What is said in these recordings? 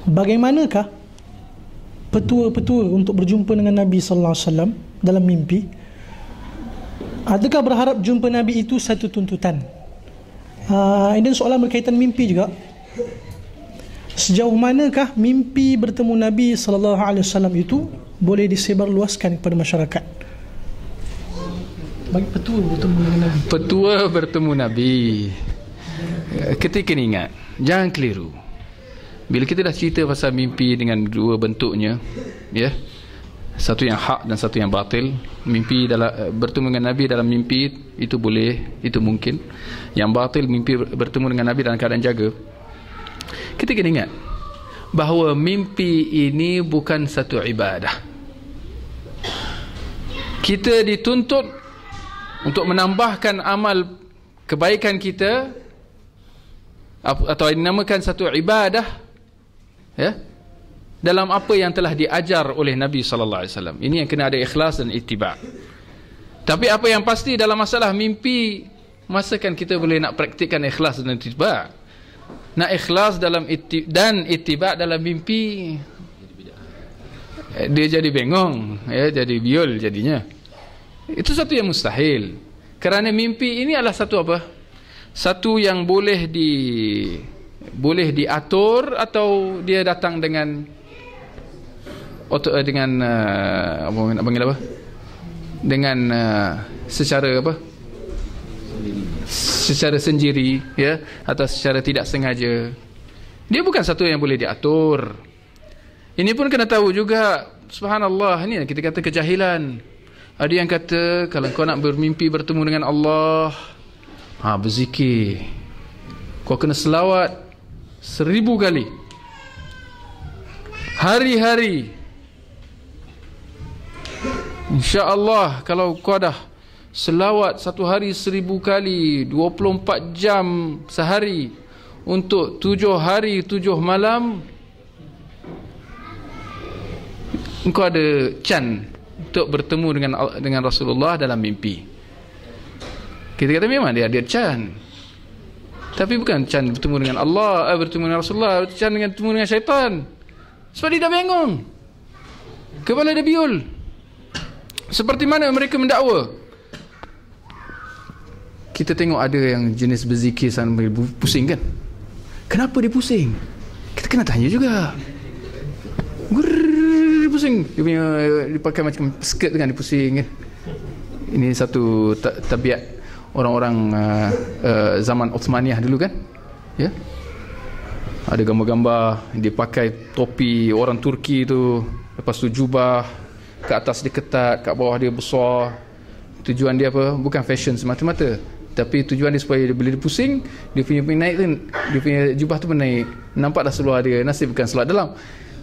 bagaimanakah petua-petua untuk berjumpa dengan Nabi sallallahu alaihi wasallam dalam mimpi? Adakah berharap jumpa Nabi itu satu tuntutan? Ini soalan berkaitan mimpi juga. Sejauh manakah mimpi bertemu Nabi sallallahu alaihi wasallam itu boleh disebarluaskan kepada masyarakat? Bagi petua bertemu dengan Nabi. Petua bertemu Nabi. Ketika ni ingat, jangan keliru. Bila kita dah cerita pasal mimpi dengan dua bentuknya, ya, satu yang hak dan satu yang batil, mimpi dalam bertemu dengan Nabi dalam mimpi itu boleh, itu mungkin. Yang batil, mimpi bertemu dengan Nabi dalam keadaan jaga. Kita kena ingat bahawa mimpi ini bukan satu ibadah. Kita dituntut untuk menambahkan amal kebaikan kita, atau dinamakan satu ibadah, ya, dalam apa yang telah diajar oleh Nabi sallallahu alaihi wasallam. Ini yang kena ada ikhlas dan ittiba'. Tapi apa yang pasti dalam masalah mimpi, masakan kita boleh nak praktikkan ikhlas dan ittiba'? Nak ikhlas dalam ittiba' dalam mimpi, dia jadi bengong, ya, jadi biol jadinya. Itu satu yang mustahil. Kerana mimpi ini adalah satu apa? Satu yang boleh diatur, atau dia datang dengan apa nak panggil apa? Dengan secara apa? Secara sendiri, ya, atau secara tidak sengaja. Dia bukan satu yang boleh diatur. Ini pun kena tahu juga, subhanallah, ini kita kata kejahilan. Ada yang kata kalau kau nak bermimpi bertemu dengan Allah, berzikir, kau kena selawat 1000 kali hari-hari. InsyaAllah kalau kau dah selawat satu hari 1000 kali, 24 jam sehari, untuk 7 hari 7 malam, engkau ada can untuk bertemu dengan Rasulullah dalam mimpi. Kita kata memang dia ada can, tapi bukan can bertemu dengan Allah, bertemu dengan Rasulullah, can bertemu dengan syaitan. Sebab dia dah bengong, kepala dia biul. Seperti mana mereka mendakwa. Kita tengok ada yang jenis berzikir sambil pusing kan. Kenapa dia pusing? Kita kena tanya juga. Pusing. Dia pakai macam skirt kan, dia pusing kan. Ini satu tabiat orang-orang zaman Uthmaniyah dulu kan, ya. Ada gambar-gambar dia pakai topi orang Turki tu, lepas tu jubah, ke atas dia ketat, kat bawah dia besar. Tujuan dia apa? Bukan fashion semata-mata, tapi tujuan dia supaya bila dia pusing, dia punya naik tu, dia punya jubah tu pun naik, nampak dah seluar dia, nasib bukan seluar dalam.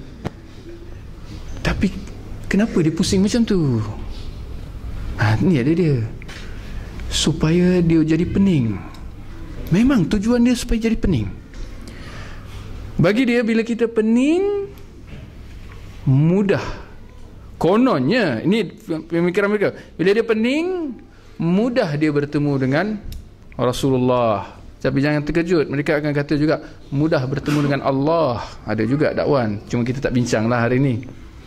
Tapi kenapa dia pusing macam tu? Ni ada dia, supaya dia jadi pening. Memang tujuan dia supaya jadi pening. Bagi dia, bila kita pening, mudah, kononnya, ini pemikiran mereka, bila dia pening, mudah dia bertemu dengan Rasulullah. Tapi jangan terkejut, mereka akan kata juga mudah bertemu dengan Allah. Ada juga dakwan, cuma kita tak bincang lah hari ini.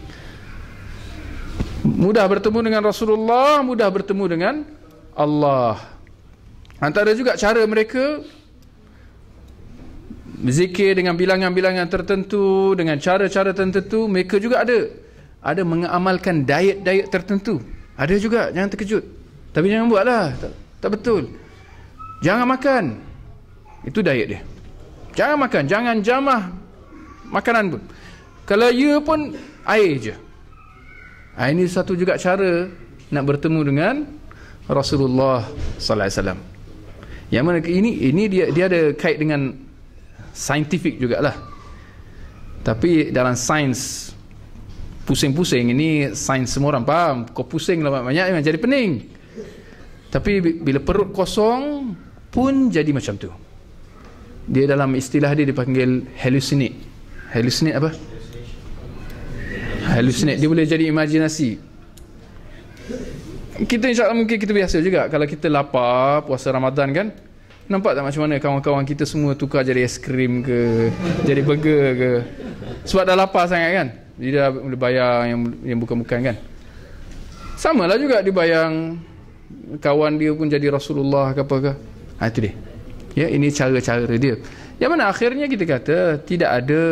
Mudah bertemu dengan Rasulullah, mudah bertemu dengan Allah. Antara juga cara mereka berzikir dengan bilangan-bilangan tertentu, dengan cara-cara tertentu. Mereka juga ada mengamalkan diet-diet tertentu. Ada juga, jangan terkejut. Tapi jangan buatlah, tak betul. Jangan makan, itu diet dia. Jangan makan, jangan jamah makanan pun. Kalau ya pun air je. Ini satu juga cara nak bertemu dengan Rasulullah sallallahu alaihi wasallam. Yang mana ini dia ada kait dengan saintifik jugalah. Tapi dalam sains, pusing-pusing ini sains semua orang faham. Kau pusing lah banyak memang jadi pening. Tapi bila perut kosong pun jadi macam tu. Dia dalam istilah dia dipanggil hallucinate. Hallucinate apa? Hallucinate. Dia boleh jadi imajinasi. Kita insyaAllah mungkin kita biasa juga. Kalau kita lapar puasa Ramadan kan, nampak tak macam mana kawan-kawan kita semua tukar jadi es krim ke, jadi burger ke, Sebab dah lapar sangat kan, dia dah boleh bayang yang bukan-bukan kan. Sama lah juga dia bayang kawan dia pun jadi Rasulullah ke apa ke. Itu dia. Ya, ini cara-cara dia. Yang mana akhirnya kita kata tidak ada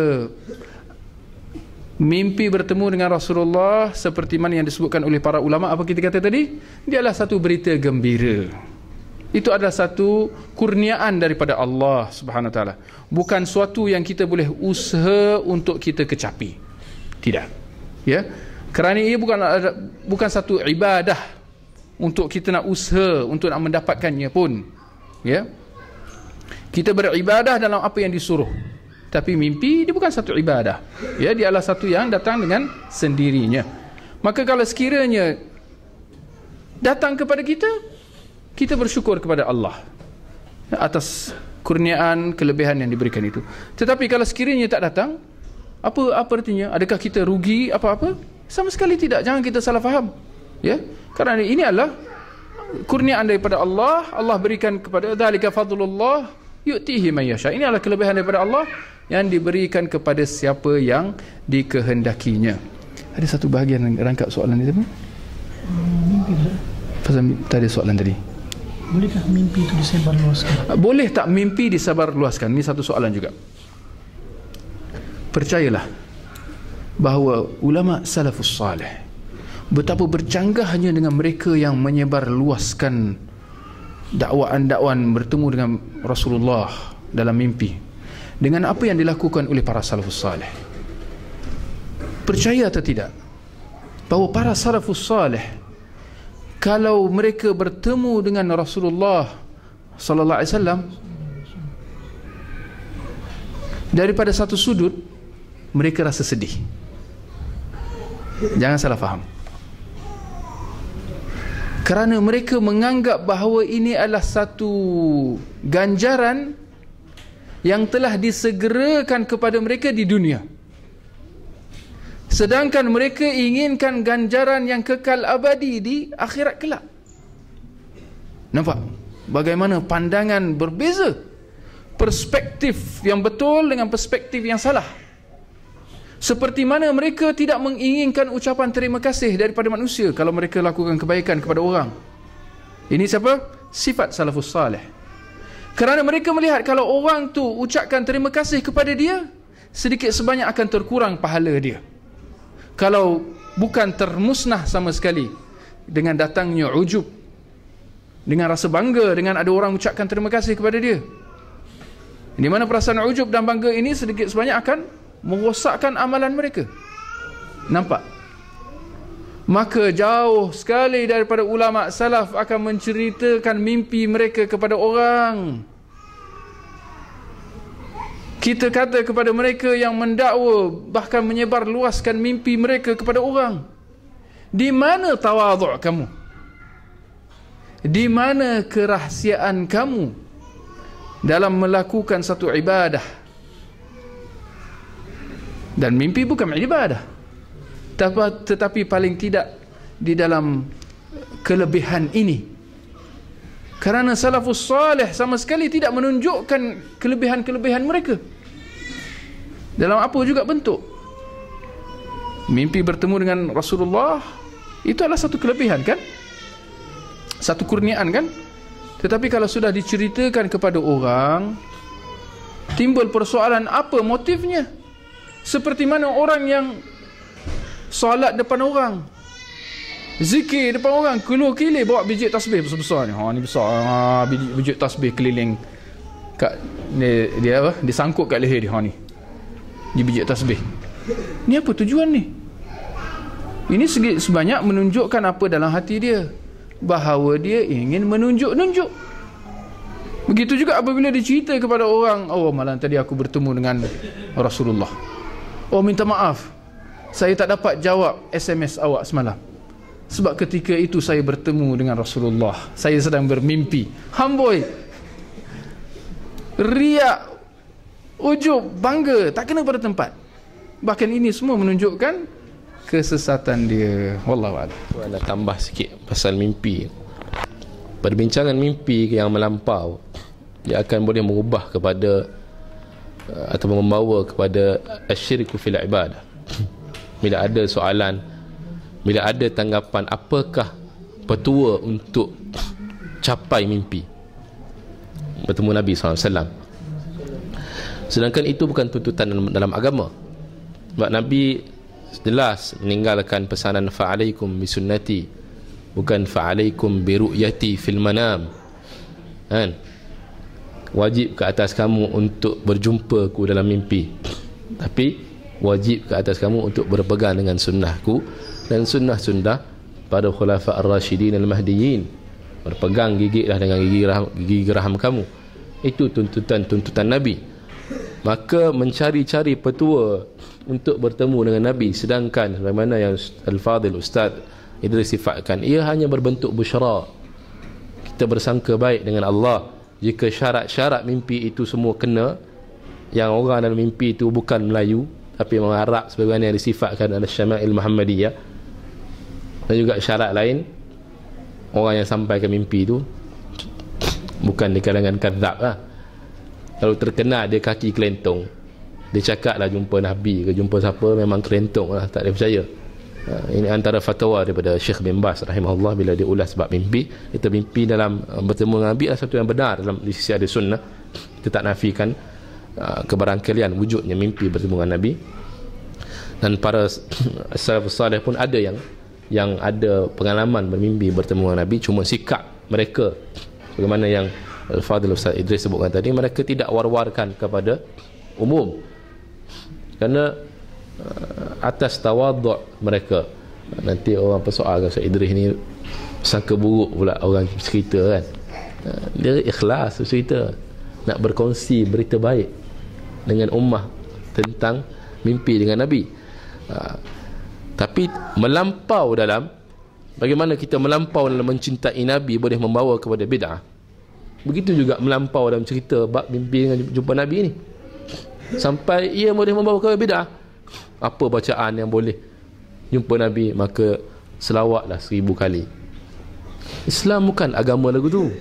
mimpi bertemu dengan Rasulullah seperti mana yang disebutkan oleh para ulama. Apa kita kata tadi? Dia adalah satu berita gembira. Itu adalah satu kurniaan daripada Allah Subhanahu Wa Taala. Bukan suatu yang kita boleh usaha untuk kita kecapi. Tidak. Ya. Kerana ia bukan satu ibadah untuk kita nak usaha untuk nak mendapatkannya pun. Ya. Kita beribadah dalam apa yang disuruh. Tapi mimpi dia bukan satu ibadah. Ya, dia adalah satu yang datang dengan sendirinya. Maka kalau sekiranya datang kepada kita, kita bersyukur kepada Allah atas kurniaan, kelebihan yang diberikan itu. Tetapi kalau sekiranya tak datang, apa artinya? Adakah kita rugi apa-apa? Sama sekali tidak. Jangan kita salah faham. Ya, kerana ini adalah kurniaan daripada Allah. Allah berikan kepada dzalika fadlullah yu'tihi man yasha. Ini adalah kelebihan daripada Allah yang diberikan kepada siapa yang dikehendakinya. Ada satu bahagian rangkap soalan ni apa? Mimpi tak? Pasal tadi soalan tadi. Bolehkah mimpi itu disebarluaskan? Boleh tak mimpi disebarluaskan? Ini satu soalan juga. Percayalah bahawa ulama salafus salih betapa bercanggahnya dengan mereka yang menyebarluaskan dakwaan-dakwaan bertemu dengan Rasulullah dalam mimpi dengan apa yang dilakukan oleh para salafus salih. Percaya atau tidak bahawa para salafus salih kalau mereka bertemu dengan Rasulullah sallallahu alaihi wasallam daripada satu sudut mereka rasa sedih. Jangan salah faham. Kerana mereka menganggap bahawa ini adalah satu ganjaran yang telah disegerakan kepada mereka di dunia. Sedangkan mereka inginkan ganjaran yang kekal abadi di akhirat kelak. Nampak? Bagaimana pandangan berbeza. Perspektif yang betul dengan perspektif yang salah. Seperti mana mereka tidak menginginkan ucapan terima kasih daripada manusia kalau mereka lakukan kebaikan kepada orang. Ini siapa? Sifat salafus salih. Kerana mereka melihat kalau orang tu ucapkan terima kasih kepada dia, sedikit sebanyak akan terkurang pahala dia. Kalau bukan termusnah sama sekali dengan datangnya ujub, dengan rasa bangga dengan ada orang ucapkan terima kasih kepada dia. Di mana perasaan ujub dan bangga ini sedikit sebanyak akan merosakkan amalan mereka. Nampak? Maka jauh sekali daripada ulama salaf akan menceritakan mimpi mereka kepada orang. Kita kata kepada mereka yang mendakwa, bahkan menyebar luaskan mimpi mereka kepada orang, di mana tawaduk kamu? Di mana kerahsiaan kamu dalam melakukan satu ibadah? Dan mimpi bukan ibadah, tetapi paling tidak di dalam kelebihan ini. Kerana salafus salih sama sekali tidak menunjukkan kelebihan-kelebihan mereka dalam apa juga bentuk. Mimpi bertemu dengan Rasulullah itu adalah satu kelebihan kan, satu kurniaan kan. Tetapi kalau sudah diceritakan kepada orang, timbul persoalan apa motifnya. Seperti mana orang yang solat depan orang, zikir depan orang, keluar kilir bawa biji tasbih besar-besar ni. Ni besar, biji tasbih keliling kat dia apa? Disangkut kat leher dia. Ni. Di biji tasbih. Ni apa tujuan ni? Ini sebanyak menunjukkan apa dalam hati dia, bahawa dia ingin menunjuk-nunjuk. Begitu juga apabila dicerita kepada orang, oh malam tadi aku bertemu dengan Rasulullah. Oh minta maaf, saya tak dapat jawab SMS awak semalam. Sebab ketika itu saya bertemu dengan Rasulullah, saya sedang bermimpi. Hamboi, riak, ujub, bangga, tak kena pada tempat. Bahkan ini semua menunjukkan kesesatan dia. Wallahu a'lam. Nak tambah sikit pasal mimpi. Perbincangan mimpi yang melampau, dia akan boleh mengubah kepada atau membawa kepada asyiriku fil ibadah. Bila ada soalan, bila ada tanggapan, apakah petua untuk capai mimpi bertemu Nabi SAW. Sedangkan itu bukan tuntutan dalam agama. Sebab Nabi jelas meninggalkan pesanan fa'alaikum bisunnati, bukan fa'alaikum biru'yati fil manam, kan? Wajib ke atas kamu untuk berjumpa ku dalam mimpi, tapi wajib ke atas kamu untuk berpegang dengan sunnahku dan sunnah-sunnah para khulafa ar-rasyidin al-mahdiyyin. Berpegang gigitlah dengan gigi geraham kamu. Itu tuntutan Nabi. Maka mencari-cari petua untuk bertemu dengan Nabi, sedangkan bagaimana yang Al-Fadhil Ustaz Idris sifatkan, ia hanya berbentuk busyara. Kita bersangka baik dengan Allah. Jika syarat-syarat mimpi itu semua kena, yang orang dalam mimpi itu bukan Melayu tapi orang Arab sebagaimana yang disifatkan oleh Syama'il Muhammadiyah, dan juga syarat lain, orang yang sampai ke mimpi itu bukan di kalangan kadzab lah. Kalau terkenal dia kaki kelentong, dia cakap lah jumpa Nabi ke jumpa siapa, memang kelentong lah, tak ada percaya. Ini antara fatwa daripada Syekh bin Baz rahimahullah bila dia ulas sebab mimpi. Kita mimpi dalam bertemu dengan Nabi adalah satu yang benar dalam di sisi ada sunnah. Kita tak nafikan kebarangkalian wujudnya mimpi bertemu dengan Nabi. Dan para salafus salih pun ada yang ada pengalaman bermimpi bertemu dengan Nabi, cuma sikap mereka bagaimana yang Al-Fadhil Ustaz Idris sebutkan tadi, mereka tidak war-warkan kepada umum kerana atas tawaduk mereka. Nanti orang persoalkan Ustaz Idris ni sangka buruk pula orang cerita kan. Dia ikhlas cerita, nak berkongsi berita baik dengan ummah tentang mimpi dengan Nabi. Tapi melampau dalam bagaimana kita melampau dalam mencintai Nabi boleh membawa kepada bid'ah. Begitu juga melampau dalam cerita bab mimpi dengan jumpa Nabi ni, sampai ia boleh membawa kepada bid'ah. Apa bacaan yang boleh jumpa Nabi? Maka selawatlah 1000 kali. Islam bukan agama lagu tu.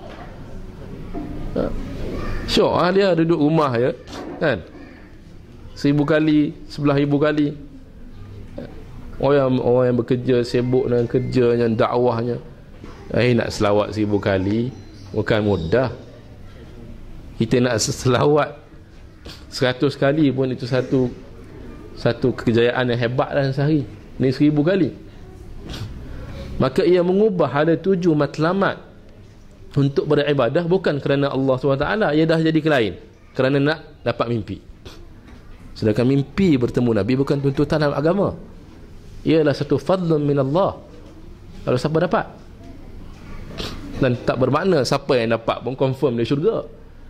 Syok dia duduk rumah ya kan, 1000 kali, 11,000 kali. Orang yang bekerja sibuk dengan kerjanya, dakwahnya, nak selawat 1000 kali bukan mudah. Kita nak selawat 100 kali pun itu satu kejayaan yang hebat dalam sehari. Ni 1000 kali. Maka ia mengubah hala tuju matlamat untuk beribadah bukan kerana Allah SWT. Ia dah jadi lain kerana nak dapat mimpi. Sedangkan mimpi bertemu Nabi bukan tuntutan dalam agama. Ialah satu fadlun min Allah. Kalau siapa dapat, dan tak bermakna siapa yang dapat pun confirm dia syurga.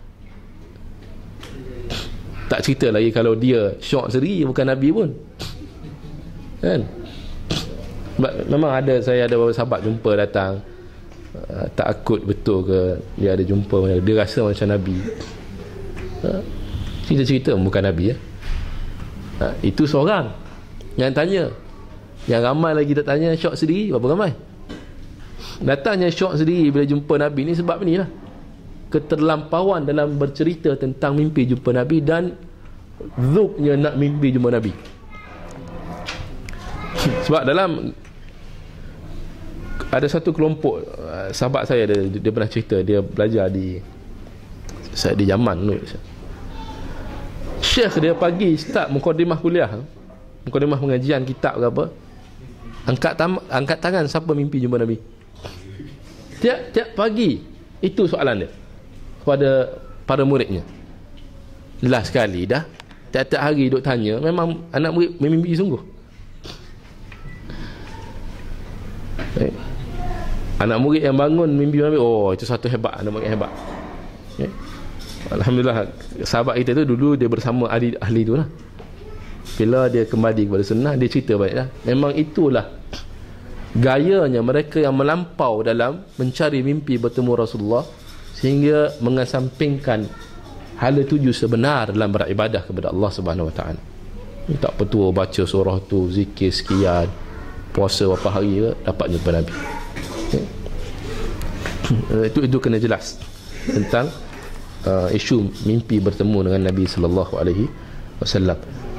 Tak cerita lagi kalau dia syok sendiri bukan Nabi pun kan. Memang saya ada beberapa sahabat jumpa datang, tak akut betul ke dia ada jumpa, dia rasa macam Nabi. Cerita-cerita bukan Nabi ya. Itu seorang yang tanya. Yang ramai lagi tak tanya syok sendiri. Berapa ramai datangnya syok sendiri bila jumpa Nabi ni sebab ni lah, keterlampauan dalam bercerita tentang mimpi jumpa Nabi dan zuknya nak mimpi jumpa Nabi. Sebab dalam ada satu kelompok sahabat saya, dia pernah cerita dia belajar di Yaman dulu. Syekh dia pagi start mukadimah kuliah, mukadimah pengajian kitab ke apa, angkat tangan siapa mimpi jumpa Nabi. Tiap pagi itu soalan dia kepada para muridnya. Jelas sekali dah, tiap-tiap hari duk tanya. Memang anak murid mimpi sungguh. Anak murid yang bangun mimpi Nabi, oh itu satu hebat, anak murid hebat. Alhamdulillah sahabat kita tu dulu dia bersama ahli tu lah. Bila dia kembali kepada sunnah, dia cerita baik lah. Memang itulah gayanya mereka yang melampau dalam mencari mimpi bertemu Rasulullah, sehingga mengesampingkan hala tuju sebenar dalam beribadah kepada Allah Subhanahu Wa Taala. Tak petua baca surah tu, zikir sekian, puasa berapa hari ke, dapat jumpa Nabi. Itu kena jelas tentang isu mimpi bertemu dengan Nabi sallallahu alaihi wasallam.